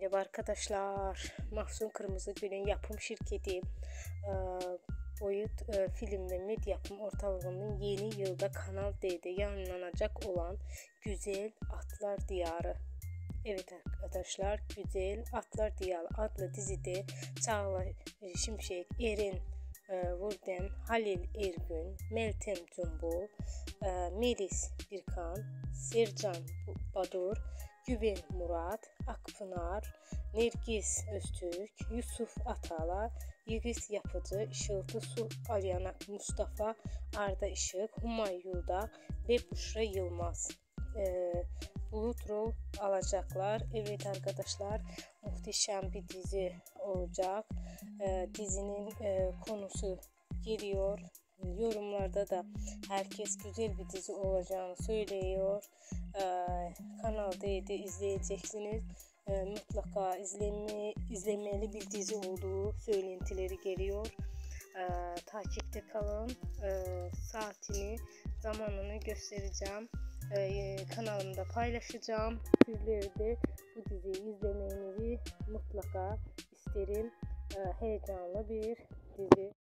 Merhaba arkadaşlar. Mahsun Kırmızıgül'ün yapım şirketi Boyut Film ve Medya Yapım Ortaklığı'nın yeni yılda Kanal D'de yayınlanacak olan Güzel Atlar Diyarı. Evet arkadaşlar, Güzel Atlar Diyarı adlı dizide Çağla Şimşek, Eren Vurden, Halil Ergün, Meltem Cumbul, Melis Birkan, Sercan Badur, Güven Murat, Akpınar, Nergis Öztürk, Yusuf Atala, Yiğit Yapıcı, Işıltı Su Alyanak, Mustafa Arda Işık, Humayuda ve Büşra Yılmaz bulut rol alacaklar. Evet arkadaşlar, muhteşem bir dizi olacak. Dizinin konusu geliyor. Yorumlarda da herkes güzel bir dizi olacağını söylüyor. Kanal D'de izleyeceksiniz. Mutlaka izlemeli bir dizi olduğu söylentileri geliyor. Takipte kalın. Saatini, zamanını göstereceğim. Kanalımda paylaşacağım. Sizleri de bu diziyi izlemenizi mutlaka isterim. Heyecanlı bir dizi.